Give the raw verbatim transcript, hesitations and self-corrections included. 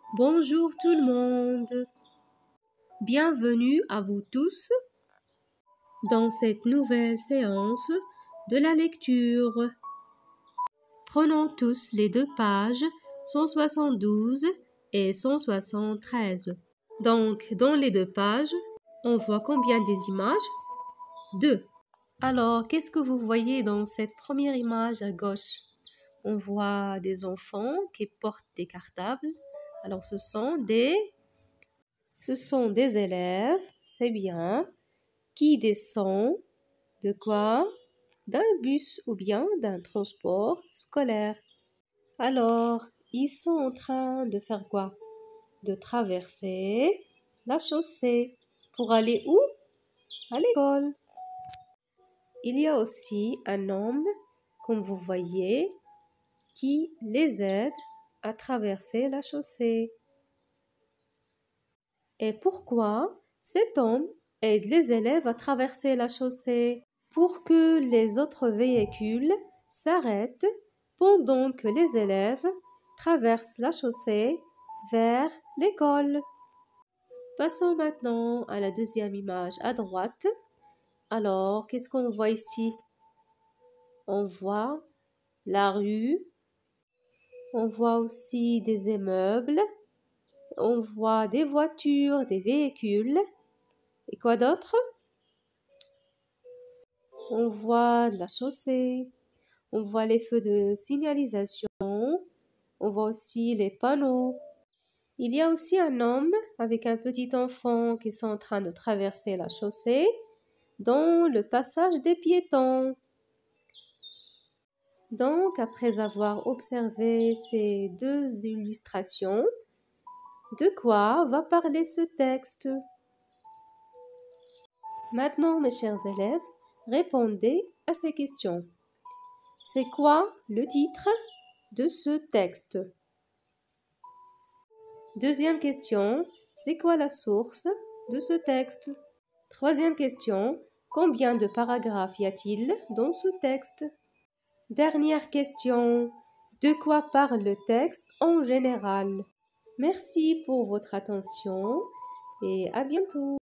Bonjour tout le monde. Bienvenue à vous tous dans cette nouvelle séance de la lecture. Prenons tous les deux pages cent soixante-douze et cent soixante-treize. Donc, dans les deux pages, on voit combien des images? Deux. Alors, qu'est-ce que vous voyez dans cette première image à gauche? On voit des enfants qui portent des cartables. Alors, ce sont des, ce sont des élèves, c'est bien, qui descendent de quoi? D'un bus ou bien d'un transport scolaire. Alors, ils sont en train de faire quoi? De traverser la chaussée pour aller où? À l'école. Il y a aussi un homme, comme vous voyez, qui les aide à traverser la chaussée. Et pourquoi cet homme aide les élèves à traverser la chaussée? Pour que les autres véhicules s'arrêtent pendant que les élèves traversent la chaussée vers l'école. Passons maintenant à la deuxième image à droite. Alors, qu'est-ce qu'on voit ici? On voit la rue, on voit aussi des immeubles, on voit des voitures, des véhicules. Et quoi d'autre? On voit la chaussée, on voit les feux de signalisation, on voit aussi les panneaux. Il y a aussi un homme avec un petit enfant qui sont en train de traverser la chaussée dans le passage des piétons. Donc, après avoir observé ces deux illustrations, de quoi va parler ce texte? Maintenant, mes chers élèves, répondez à ces questions. C'est quoi le titre de ce texte? Deuxième question, c'est quoi la source de ce texte? Troisième question, combien de paragraphes y a-t-il dans ce texte? Dernière question, de quoi parle le texte en général? Merci pour votre attention et à bientôt.